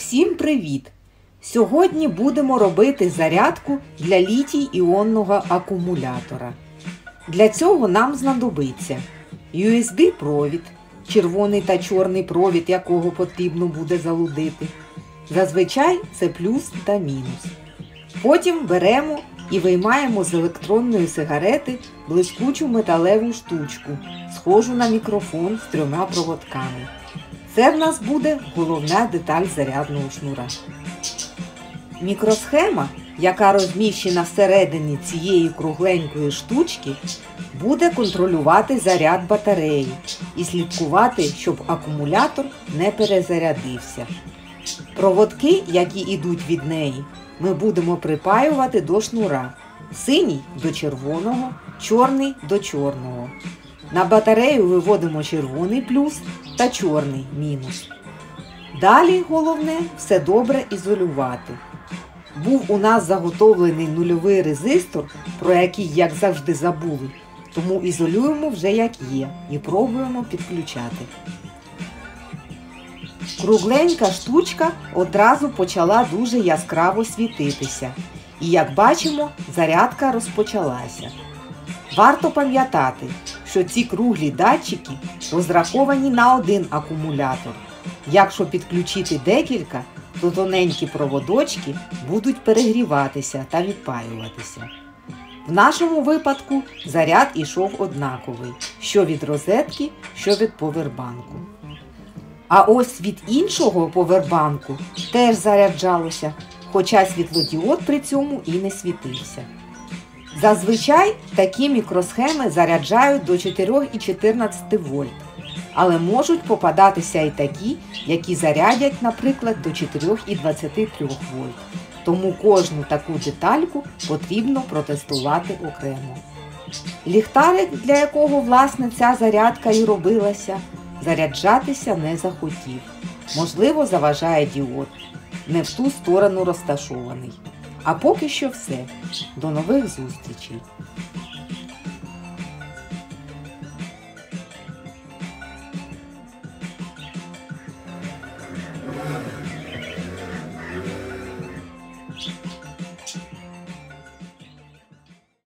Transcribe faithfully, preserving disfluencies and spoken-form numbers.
Всім привіт! Сьогодні будемо робити зарядку для літій-іонного акумулятора. Для цього нам знадобиться ю ес бі-провід, червоний та чорний провід, якого потрібно буде залудити. Зазвичай це плюс та мінус. Потім беремо і виймаємо з електронної сигарети блискучу металеву штучку, схожу на мікрофон з трьома проводками. Це в нас буде головна деталь зарядного шнура. Мікросхема, яка розміщена всередині цієї кругленької штучки, буде контролювати заряд батареї і слідкувати, щоб акумулятор не перезарядився. Проводки, які йдуть від неї, ми будемо припаювати до шнура. Синій до червоного, чорний до чорного. На батарею виводимо червоний плюс та чорний мінус. Далі головне все добре ізолювати. Був у нас заготовлений нульовий резистор, про який, як завжди, забули, тому ізолюємо вже як є і пробуємо підключати. Кругленька штучка одразу почала дуже яскраво світитися. І, як бачимо, зарядка розпочалася. Варто пам'ятати, що ці круглі датчики розраховані на один акумулятор. Якщо підключити декілька, то тоненькі проводочки будуть перегріватися та відпаюватися. В нашому випадку заряд ішов однаковий, що від розетки, що від повербанку. А ось від іншого повербанку теж заряджалося, хоча світлодіод при цьому і не світився. Зазвичай такі мікросхеми заряджають до чотири і чотирнадцять вольт, але можуть попадатися і такі, які зарядять, наприклад, до чотири і двадцяти трьох вольт. Тому кожну таку детальку потрібно протестувати окремо. Ліхтарик, для якого, власне, ця зарядка і робилася, заряджатися не захотів. Можливо, заважає діод, не в ту сторону розташований. А поки що все. До нових зустрічей!